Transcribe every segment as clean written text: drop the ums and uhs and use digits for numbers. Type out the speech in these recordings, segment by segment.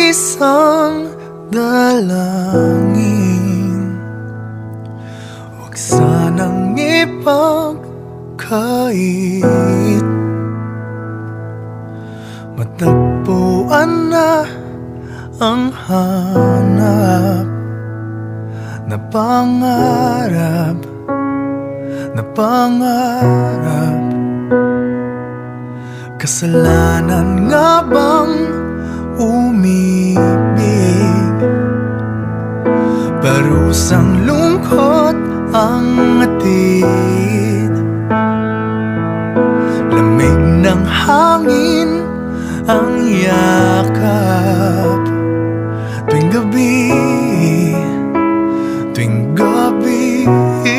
isang dalangin, huwag sanang ipagkait. Matagpuan na ang hanap na pangarap, na pangarap. Kasalanan nga bang umibig? Parusang lungkot ang atid, lamig ng hangin ang yakap. Tuwing gabi, tuwing gabi,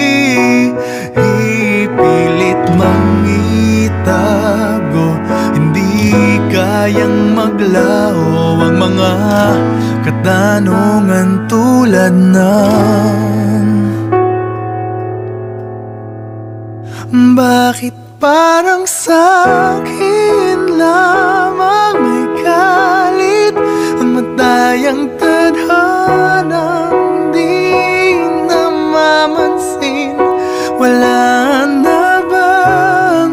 ipilit mangitago, hindi kayang maglaho ang mga katanungan tulad ng bakit parang sa'kin lamang may galit ang matayang tadhanang di namamansin? Wala na bang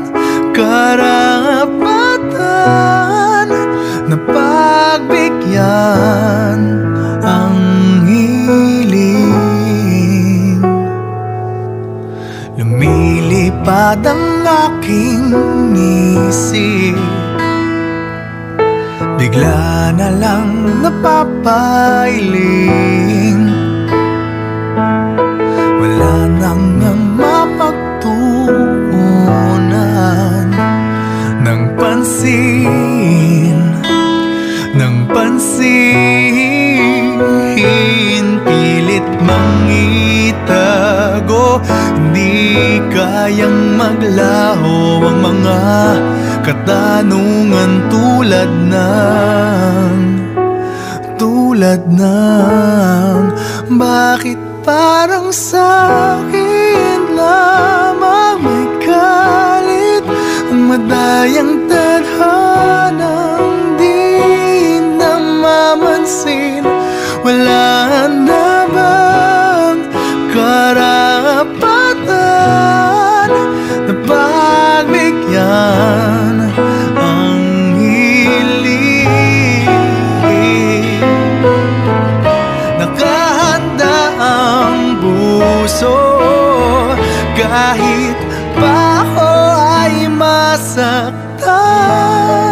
karapatan na pagbigyan ang hiling? Lumilipad ang aking isip, bigla na lang napapailing. Wala nang mapagtuunan ng pansin, ng pansin. Pilit mangitago, hindi kayang maglaho ang mga katanungan tulad ng bakit parang sa'kin lamang may galit ang madayang tadhanang di namamansin? Wala na bang karapatan na pagbigyan ang hiling? Nakahanda ang puso kahit pa ako ay masaktan.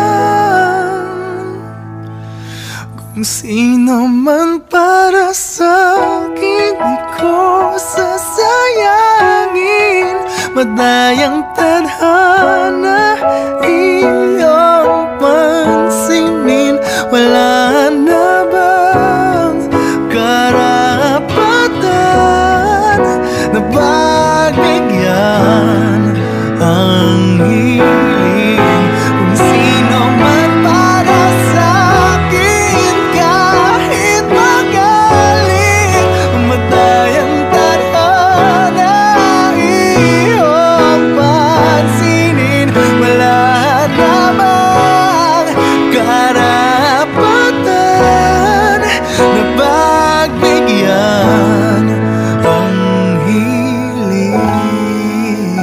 Kung sino man para sa'kin, di ko sasayangin. Madayang tadhana iyong pansinin. Wala na bang karapatan na pagbigyan ang hiling? Kung sino man para sa'kin, kahit magalit, madayang tadhana iyong pansinin. Wala na bang karapatan na pagbigyan ang hiling?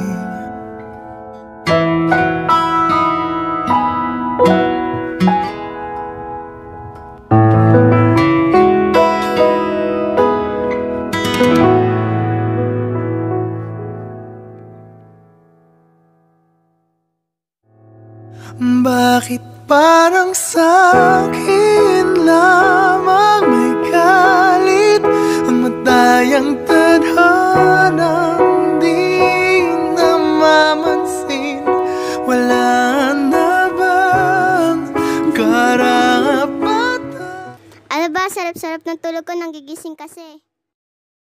Bakit parang sa'kin lamang may galit ang matayang tadhanang di namamansin? Wala na bang karapatan? Ano ba, sarap-sarap ng tulog ko, nang gigising kasi.